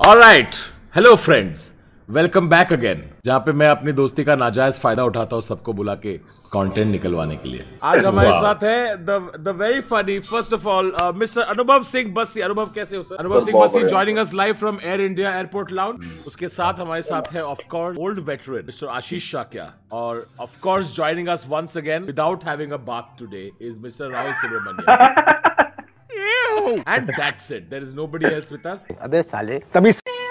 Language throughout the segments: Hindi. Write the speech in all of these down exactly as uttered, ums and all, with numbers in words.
Alright, hello friends, welcome back again, जहाँ पे मैं अपनी दोस्ती का नाजायज फायदा उठाता हूँ सबको बुला के कंटेंट निकलवाने के लिए। आज हमारे साथ है the the very funny, first of all mister Anubhav Singh Bassi. Anubhav कैसे हो sir? Anubhav Singh Bassi joining us live from Air India airport lounge. उसके साथ हमारे साथ है of course old veteran mister Ashish Shakya, और of course joining us once again without having a bath today is mister Rahul Subramaniam. And that's it. There is nobody else with us. अबे साले तभी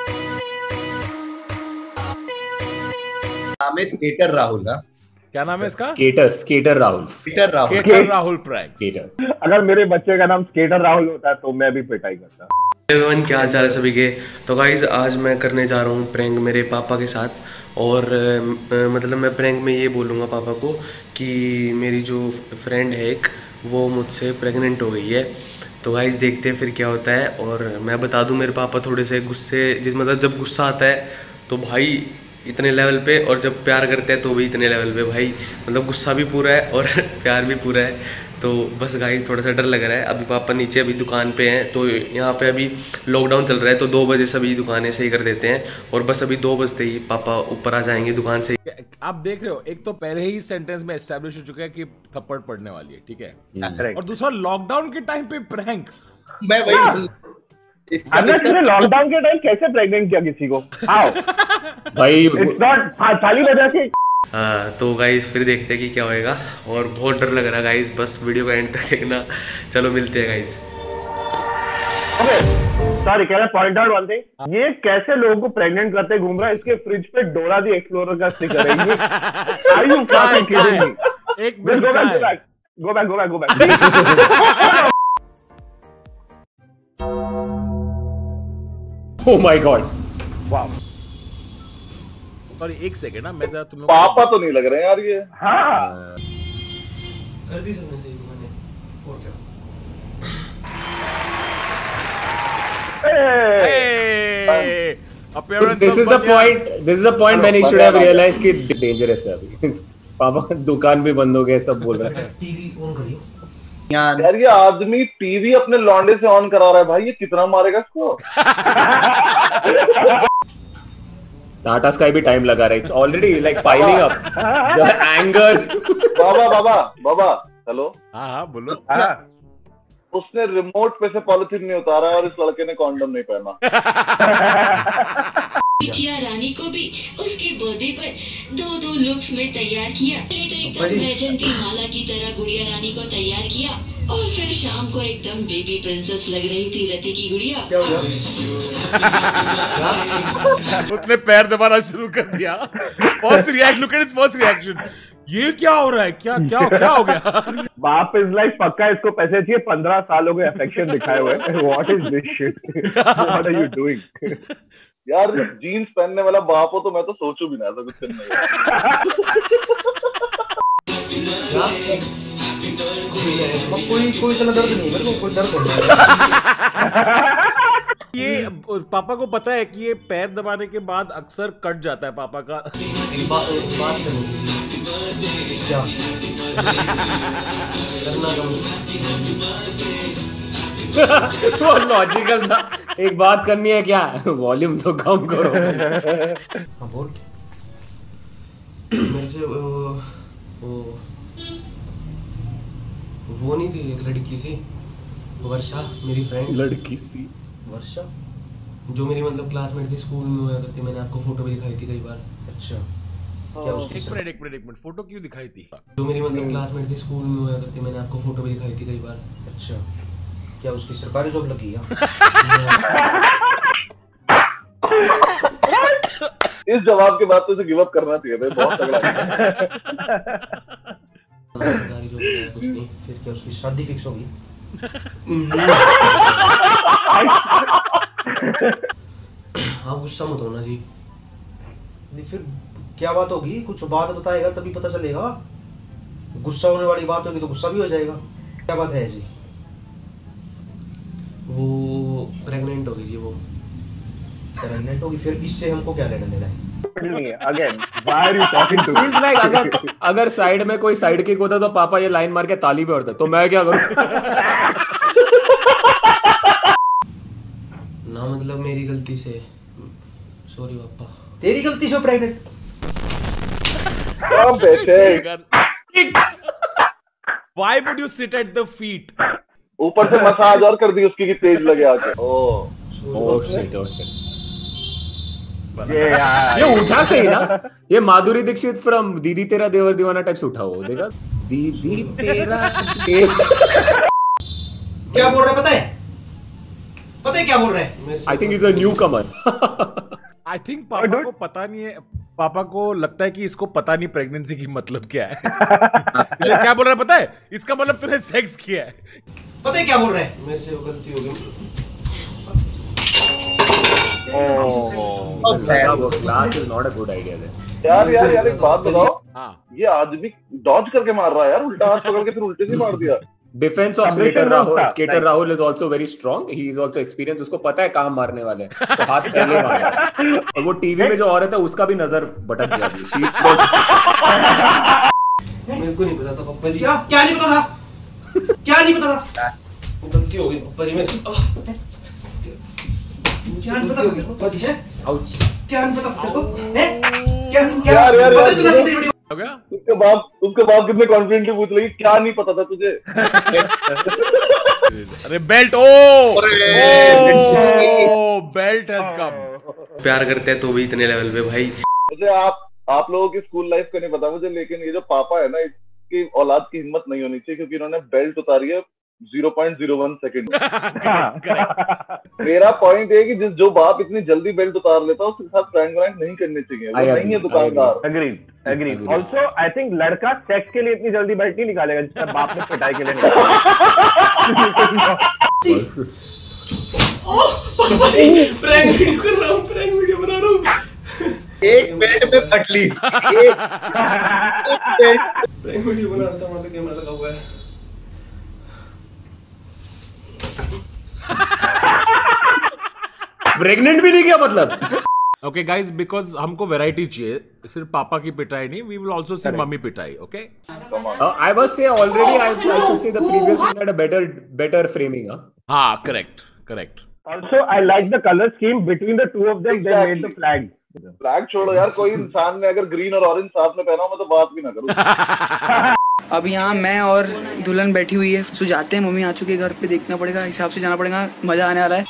नाम है स्केटर राहुल का। क्या नाम है इसका? Skater skater Rahul skater Rahul skater Rahul prank. Skater. अगर मेरे बच्चे का नाम स्केटर राहुल होता तो मैं भी पिटाई करता। एवरीवन, क्या हाल चाल है सभी के? तो गाइज आज मैं करने जा रहा हूँ प्रैंक मेरे पापा के साथ। और आ, मतलब मैं प्रैंक में ये बोलूँगा पापा को कि मेरी जो फ्रेंड है एक, वो मुझसे प्रेग्नेंट हो गई है। तो गाइस देखते हैं फिर क्या होता है। और मैं बता दूं, मेरे पापा थोड़े से गुस्से, जिस मतलब जब गुस्सा आता है तो भाई इतने लेवल पे, और जब प्यार करते हैं तो भी इतने लेवल पे भाई। मतलब गुस्सा भी पूरा है और प्यार भी पूरा है। तो बस गाइस थोड़ा सा डर लग रहा है। अभी पापा नीचे अभी दुकान पे हैं, तो यहाँ पे अभी लॉकडाउन चल रहा है, तो दो बजे सभी दुकानें सही कर देते हैं। और बस अभी दो बजते ही पापा ऊपर आ जाएंगे दुकान से। आप देख रहे हो, एक तो पहले ही सेंटेंस में एस्टैब्लिश हो चुका है कि थप्पड़ पड़ने वाली है, ठीक है, और दूसरा लॉकडाउन के टाइम पे प्रैंक। मैं वही अगर लॉकडाउन के टाइम कैसे प्रेग्नेंट किया किसी को? आओ भाई इट्स नॉट थाली वजह से। हाँ तो गाइस फिर देखते हैं कि क्या होएगा, और बहुत डर लग रहा है गाइस। बस वीडियो का एंड तक देखना। चलो मिलते हैं guys. Okay sorry, can I point out one thing? ये कैसे लोगों को प्रेग्नेंट करते घूम रहा है? इसके फ्रिज पे डोरा दी एक्सप्लोरर का स्टिकर है। Are you fucking kidding me? एक मिनट, go back go back go back go back. Oh my god, wow. Sorry एक सेकंड ना, मैं जरा तुम लोग पापा तो नहीं लग रहे हैं यार ये। हाँ कर दी सबने सही दुकानें, और क्या? Hey! Appearance this is of the Banya. Point this is the point when he should have realised कि डेंजरस है अभी। पापा दुकान भी बंद हो गया, सब बोल रहे हैं। टीवी ऑन करियो यार ये आदमी टीवी अपने लौंडे से ऑन करा रहा है भाई, ये कितना मारेगा इसको? टाटा स्काई भी टाइम लगा रहा है। It's already like piling up the anger. बाबा बाबा बाबा हेलो। हाँ हाँ बोलो। हाँ उसने रिमोट पे से पॉलिथीन नहीं उतारा और इस लड़के ने कॉन्डम नहीं पहना। बिटिया रानी को भी उसके बर्थडे पर दो दो लुक्स में तैयार किया। पहले तो एकदम वैजंती माला की तरह गुड़िया रानी को तैयार किया, और फिर शाम को एकदम बेबी प्रिंसेस लग रही थी रति की गुड़िया। उसने पैर दबाना शुरू कर दिया। First react, look at its first reaction. ये क्या हो रहा है? क्या क्या क्या हो गया? बाप इज लाइक पक्का इसको पैसे चाहिए। पंद्रह सालों के अफेक्शन दिखाए हुए। What is this shit? What are you doing? यार जीन्स पहनने वाला बाप हो तो मैं तो सोचू भी ना ऐसा कुछ करने का। कोई कोई इतना दर्द नहीं, मेरे को कोई दर्द नहीं। ये पापा को पता है कि ये पैर दबाने के बाद अक्सर कट जाता है पापा का। बात बात क्या वो लॉजिकल था। एक बात करनी है क्या? वॉल्यूम तो कम करो। हाँ बोल। मेरे से वो वो वो नहीं थी एक लड़की सी, वर्षा, मेरी फ्रेंड। लड़की सी वर्षा जो मेरी मतलब क्लासमेट थी, स्कूल में हुआ करती। मैंने आपको फोटो भी दिखाई थी कई बार। अच्छा क्या उसकी? एक मिनट एक मिनट एक मिनट, फोटो क्यों दिखाई थी? जो मेरी मतलब क्लासमेट थी, स्कूल में हुआ करती। मैंने आपको फोटो भी दिखाई थी कई बार। अच्छा क्या उसकी सरकारी जॉब लगी है? इस जवाब के बाद तो उसे गिव अप करना चाहिए था, बहुत तगड़ा है। सरकारी जॉब है कुछ नहीं। फिर क्या उसकी शादी फिक्स होगी? हाँ गुस्सा मत होना जी। नहीं फिर क्या बात होगी? कुछ बात बताएगा तभी पता चलेगा। गुस्सा होने वाली बात होगी तो गुस्सा भी हो जाएगा। क्या बात है जी? वो प्रेग्नेंट होगी जी। वो प्रेग्नेंट होगी, फिर इससे हमको क्या लेना देना है? Again, why are you talking to me? He's like, अगर अगर साइड में कोई साइड किक होता तो पापा ये लाइन मार के ताली पे उड़ता, तो मैं क्या करूं? ना मतलब मेरी गलती से सॉरी पापा। तेरी गलती से प्रेग्नेंट। अब बेटे Why would you sit at the feet? ऊपर से मसाज और कर दी उसकी कि तेज लगे आके। ओ Oh shit, oh shit. ये यार ये उठा सही ना, ये माधुरी दीक्षित फ्रॉम दीदी तेरा देवर दीवाना टाइप से उठा हो, देखा दीदी तेरा देवर। क्या बोल रहा है पता है? पता है क्या बोल रहा है? I think is a newcomer. I think पापा को पता नहीं है, पापा को लगता है कि इसको पता नहीं प्रेगनेंसी की मतलब क्या है। इसलिए क्या बोल रहा है पता है? इसका मतलब तूने सेक्स किया है। पता है क्या बोल रहा है? मेरे से वो गलती हो गई। Class is not a good idea then. यार यार यार एक बात बताओ, हाँ ये आदमी डॉज करके मार रहा है यार, उल्टा हाथ पकड़ के फिर उल्टे से मार दिया। Defence of skater Rahul, skater Rahul is also very strong, he is also experience, उसको पता है कहाँ मारने वाले हैं, तो हाथ पहले मारा। और वो टीवी में जो औरत है उसका भी नजर भटक गया अभी। मेरे को नहीं पता था पापा जी। क्या क्या नहीं पता था? क्या नहीं पता था? गलती हो गई पापा जी मेरे से। क्या नहीं पता तेरे को? पता है? आउच। क्या नहीं पता तेरे को? हैं? क्या क्या यार, यार, पता यार, तूने अपनी वीडियो हो गया? उसके बाप उसके बाप कितने कॉन्फिडेंटली पूछ लगी क्या नहीं पता था तुझे। अरे belt, oh oh belt has come. प्यार करते हैं तो भी इतने लेवल पे भाई। मुझे आप आप लोगों की स्कूल लाइफ का नहीं पता मुझे, लेकिन ये जो पापा है ना, इसकी औलाद की हिम्मत नहीं होनी चाहिए क्योंकि इन्होंने बेल्ट उतारी है zero point zero one second. मेरा पॉइंट है कि जिस जो बाप इतनी जल्दी बेल्ट उतार लेता है उसके साथ प्रैंक वैंक नहीं करने चाहिए, वो नहीं है दुकानदार। Agreed, agreed. Also, I think लड़का सेक्स के लिए इतनी जल्दी बेल्ट नहीं निकालेगा जितना बाप ने पिटाई के लिए निकाला। प्रैंक वीडियो कर रहा हूँ, प्रैंक वीडियो बना रहा हूँ। एक बेल्ट में फटली, एक एक बेल्ट। प्रैंक वीडियो बना रहा था, मतलब कैमरा लगा हुआ है। प्रेग्नेंट भी नहीं किया मतलब। ओके गाइस, बिकॉज हमको वैरायटी चाहिए, सिर्फ पापा की पिटाई नहीं, वी विल आल्सो सी मम्मी पिटाई। Okay, I was say already I could say the previous one had a better better framing. हाँ, correct correct. Also, I like the color scheme between the two of them. They made the flag. Flag छोड़ो यार, कोई इंसान ने अगर ग्रीन और ऑरेंज साथ में पहना हो मैं तो बात भी ना करूं। अब यहाँ मैं और दुल्हन बैठी हुई है, सुझाते हैं मम्मी आ चुके घर पे, देखना पड़ेगा, हिसाब से जाना पड़ेगा, मजा आने वाला है।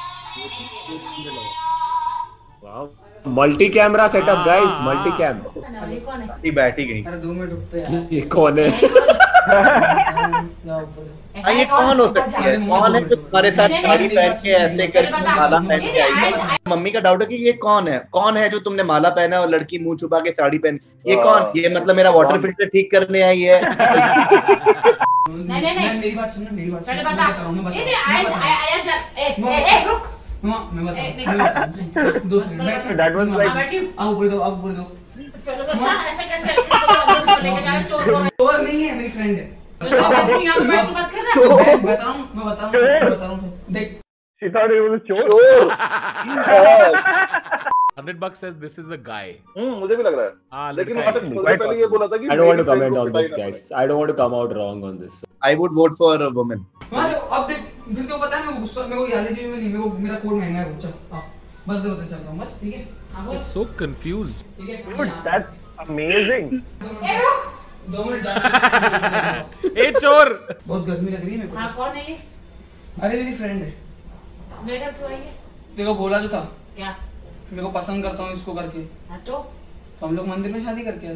Multi camera setup guys, multi cam. बैठी गई। अरे दो मिनट रुकते हैं। ये कौन है? हाँ, ये कौन हो सकती है? कौन है जो तुम्हारे साथ साड़ी पहन के ऐसे करके माला पहन के आई है? मम्मी का डाउट है कि ये कौन है, कौन है जो तुमने माला पहना और लड़की मुंह छुपा के साड़ी पहन, ये कौन? ये मतलब मेरा वाटर फिल्टर ठीक करने आई है? नहीं नहीं नहीं, मेरी बात सुनो, मेरी बात सुनो, मैं बता रहा हूँ, मैं बता रहा हूँ, मैं बता रहा हूँ, दो सेकंड, That was like. आओ ऊपर दो, आओ ऊपर दो। चलो बता, ऐसे कैसे लेके जा रहे, चोर चोर नहीं है, मेरी फ्रेंड है। आप यहाँ पे बैठ के बात कर रहे हो? मैं बता रहा हूँ, मैं बता रहा हूँ, मैं बता रहा हूँ, देख। She thought it was a chore. Hundred bucks says this is a guy. हम्म मुझे भी लग रहा है। हाँ, लेकिन लड़का मैंने है। सबसे पहले ये बोला था कि I don't want to comment on this guys. I don't want to come out wrong on this. I would vote for a woman. हाँ तो अब देख, फिर तो पता है मेरे को गुस्सा, मेरे को याद है जी में नहीं, मेरे को मेरा कोड महंगा है, चल हाँ बस दे होते चलता हूँ बस, ठीक है? He's so confused. ठीक है? Dude, that's amazing. दो मिनट जाने। ए चोर! बहुत गर्मी लग रही है मेरे को। हाँ, कौन है ये? अरे मेरी फ्रेंड है। मेरे घर क्यों आई है? देखो बोला जो था, क्या? मेरे को पसंद करता हूँ इसको करके, हाँ तो? तो हम लोग मंदिर में शादी करके आए।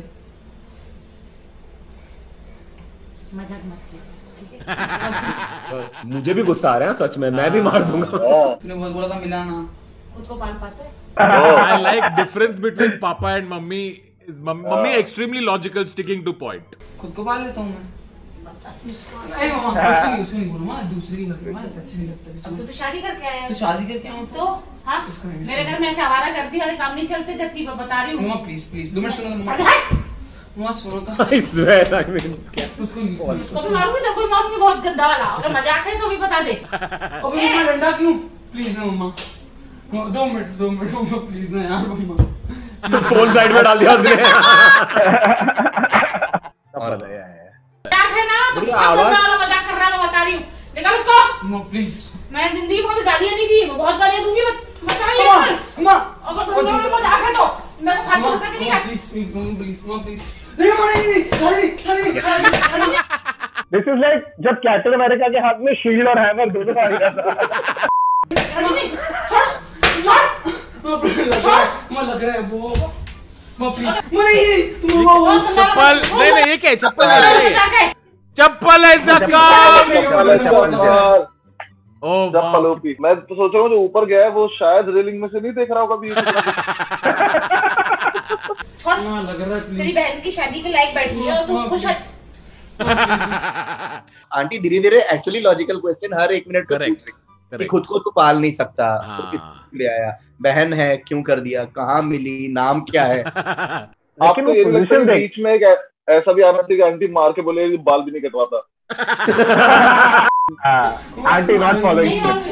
मजाक मत कर, ठीक है? मुझे भी गुस्सा आ रहा है सच में, मैं भी मार दूंगा। तूने बहुत बोला था मिलाना। खुद को पाल पाता है? I like difference between papa and mummy. Is mummy extremely logical, sticking to point. खुद को पाल लेता हूँ मैं। नहीं मामा, उसको नहीं, उसको नहीं बोलो माँ, दूसरे के घर पे माँ, अच्छा नहीं लगता। अब तो तू शादी करके आया है। तो शादी करके आऊँ तो हाँ, इसको नहीं, मेरे घर में ऐसे आवारा करती है, काम नहीं चलते जत्ती, बता रही हूँ। मामा प्लीज प्लीज दो मिनट सुनो तो मामा, मामा सुनो तो। I swear, I mean, क्या? उसको नहीं, उसको भी मारूंगी तो कोई मारूंगी बहुत गंदा वाला, अगर मजाक है तो भी बता दे। अबे मम्मा डंडा क्यों? प्लीज ना मम्मा, दो मिनट दो मिनट मम्मा प्लीज ना यार मम्मा। फोन साइड में डाल दिया उसने। मजाक है ना, तो बहुत गंदा वाला मजाक कर रहा है, मैं बता रही हूँ। निकाल उसको। मम्मा प्लीज। मैं जिंदगी में कभी गालियाँ नहीं दी, मैं बहुत गालियाँ दूंगी, बता रही हूँ। मां अगर तुम दोनों मत आके तो मैं को फालतू करके नहीं कर प्लीज प्लीज मां प्लीज नहीं मां नहीं नहीं खाली खाली खाली दिस इज लाइक जब कैप्टन अमेरिका के हाथ में शील्ड और हैमर दोनों आ गया था। मां लग रहा है वो मां प्लीज मां नहीं चप्पल नहीं नहीं ये क्या है चप्पल नहीं है चप्पल ऐसा काम ओ पलोपी मैं तो सोच रहा हूँ जो ऊपर गया है वो शायद रेलिंग में से नहीं देख रहा होगा अभी। मां लग रहा है तेरी बहन की शादी के लायक बैठी है और तू खुश है। आंटी धीरे धीरे एक्चुअली लॉजिकल क्वेश्चन हर एक मिनट पर पूछ रही कि खुद को तो पाल नहीं सकता तो किसको ले आया, बहन है क्यों कर दिया, कहाँ मिली, नाम क्या है। आपको ये लगता है बीच में एक ऐसा भी आना चाहिए कि आंटी मार के बोले बाल भी नहीं कटवाता। आंटी नॉट फॉलोइंग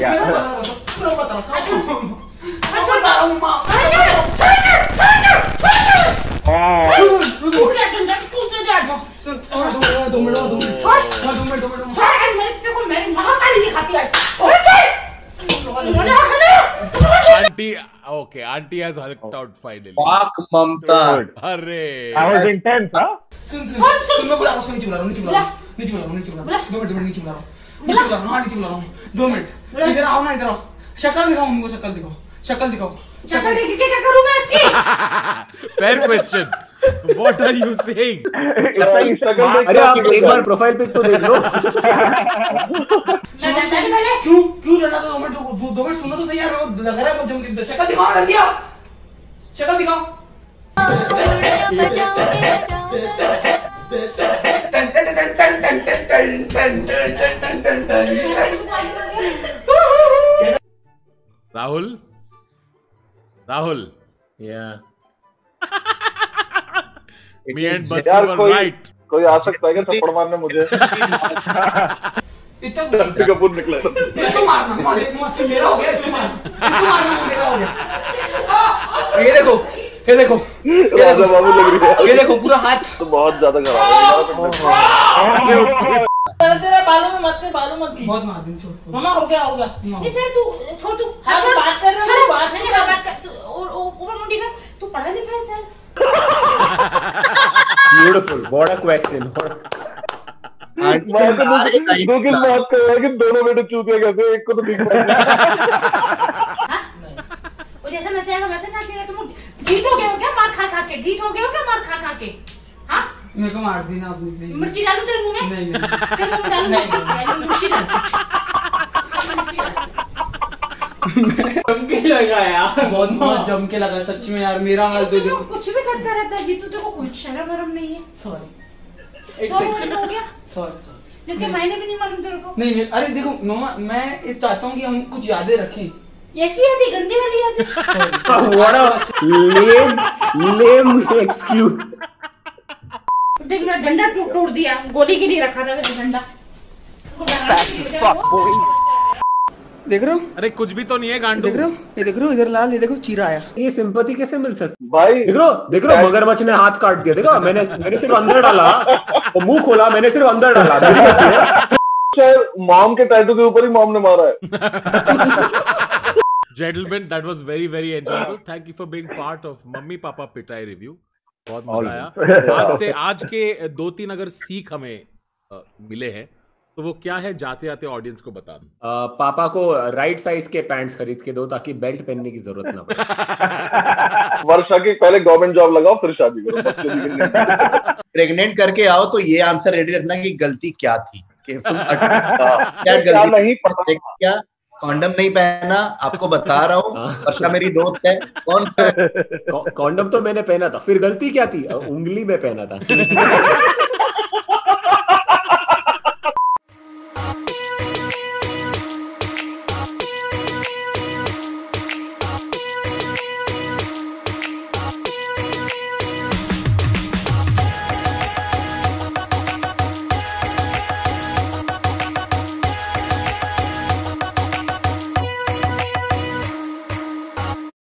दो मिनट दो मिनट छोड़ दो मिनट दो मिनट छोड़ मेरे को मेरी महाकाली दिखाती है। Aunty okay aunty has hulked out finally. वाक ममता अरे आई वाज इंटेंस। हां सुन सुन सुन मैं बुला रहा हूं नीचे बुला रहा हूं नीचे बुला रहा हूं नीचे बुला रहा हूं नीचे बुला रहा हूं दो मिनट दो मिनट नीचे बुला रहा हूं नीचे बुला रहा हूं हां नीचे बुला रहा हूं दो मिनट इधर आओ ना इधर आओ शक्ल दिखाओ हमको शक्ल दिखाओ शक्ल दिखाओ शक्ल देख के क्या करूं मैं इसकी। Fair question what are you saying. अरे आप एक बार प्रोफाइल पिक तो देख लो। क्यों क्यों लड़ा दो मिनट दो मिनट सुनो तो सही यार लग रहा है जम के शक्ल दिखाओ लड़कियां शक्ल दिखाओ। राहुल राहुल या मी एंड बस वर राइट। कोई आ सकता है क्या थप्पड़ मारने मुझे। इतना कपूर निकला इसको मारना मार मेरा हो गया इसको मारना इसको मारना मेरा हो गया। ये देखो ये देखो राजा बाबू लग रही है ये देखो पूरा हाथ तो बहुत ज्यादा खराब है। तेरे बालों में मत कर बालों मत की बहुत मार दिन छोड़ मामा हो गया हो गया नहीं सर तू छोड़ तू हाँ, छोड़ बात कर रहा हूँ, बात नहीं कर। बात कर और ऊपर मुंडी कर तू पढ़ा लिखा है sir. Beautiful what a question. मैं तो दो की बात कर रहा है कि दोनों बेटे चूतिया कैसे एक को तो ठीक है। वो जैसा नचाएगा वैसे नाचेगा। तुम ढीठ हो गए हो क्या मार खा खा के ढीठ हो गए हो क्या मार खा खा के। हाँ मेरे को मार दी ना आपने मिर्ची डालूं तेरे मुंह में। नहीं नहीं तेरे मुंह में डालूं मिर्ची डालूं। जम के लगा यार बहुत बहुत जम के लगा सच में यार मेरा हाल दे दो। कुछ भी करता रहता है जीतू तेरे को कुछ शर्म वरम नहीं है। सॉरी एक सेकंड हो गया सॉरी सॉरी जिसके मायने भी नहीं मालूम तेरे को। नहीं नहीं अरे देखो मामा मैं ये चाहता हूँ कि हम कुछ यादें रखें। ऐसी यादें गंदी वाली यादें। What a lame lame excuse. देख मैं डंडा टूट टूट दिया गोली के लिए रखा था मैंने डंडा। देख रहे हो अरे कुछ भी तो नहीं है गांडू। देख रहे हो ये देख रहे हो इधर लाल ये देखो चीरा आया। ये सिंपैथी कैसे मिल सकती भाई देख रो देख रो मगरमच्छ ने हाथ काट दिया देखा मैंने मैंने सिर्फ अंदर डाला और मुंह खोला मैंने सिर्फ अंदर डाला। मॉम के टैटू के ऊपर ही मॉम ने मारा है। Gentlemen, that was very very enjoyable. Thank you for being part of Mummy Papa Pitai review. बहुत मजा आया। आज से आज के दो तीन अगर सीख हमें आ, मिले हैं तो वो क्या है जाते जाते ऑडियंस को बता दो। पापा को राइट साइज के पैंट्स खरीद के दो ताकि बेल्ट पहनने की जरूरत ना पड़े। वर्षा की पहले गवर्नमेंट जॉब लगाओ फिर शादी करो। प्रेग्नेंट करके आओ तो ये आंसर रेडी रखना कि गलती क्या थी कि तुम क्या क्या नहीं पता क्या कॉन्डम नहीं पहना। आपको बता रहा हूँ वर्षा मेरी दोस्त है। कौन कॉन्डम तो मैंने पहना था फिर गलती क्या थी उंगली में पहना था।